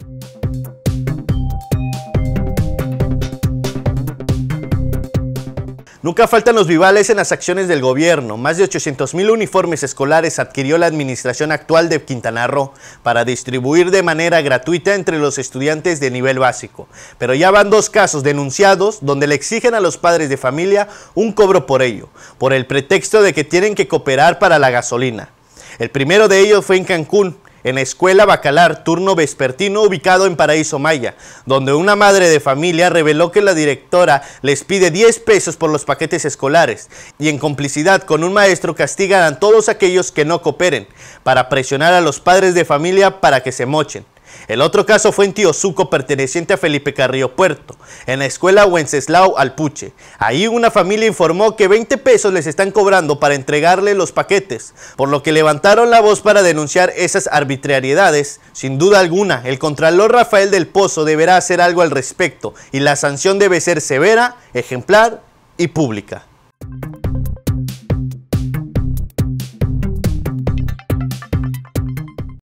Nunca faltan los vivales en las acciones del gobierno. Más de 800,000 uniformes escolares adquirió la administración actual de Quintana Roo para distribuir de manera gratuita entre los estudiantes de nivel básico. Pero ya van 2 casos denunciados donde le exigen a los padres de familia un cobro por ello, por el pretexto de que tienen que cooperar para la gasolina. El primero de ellos fue en Cancún, en la escuela Bacalar, turno vespertino, ubicado en Paraíso Maya, donde una madre de familia reveló que la directora les pide 10 pesos por los paquetes escolares y en complicidad con un maestro castigan a todos aquellos que no cooperen, para presionar a los padres de familia para que se mochen. El otro caso fue en Tiosuco, perteneciente a Felipe Carrillo Puerto, en la escuela Wenceslao Alpuche. Ahí una familia informó que 20 pesos les están cobrando para entregarle los paquetes, por lo que levantaron la voz para denunciar esas arbitrariedades. Sin duda alguna, el contralor Rafael del Pozo deberá hacer algo al respecto y la sanción debe ser severa, ejemplar y pública.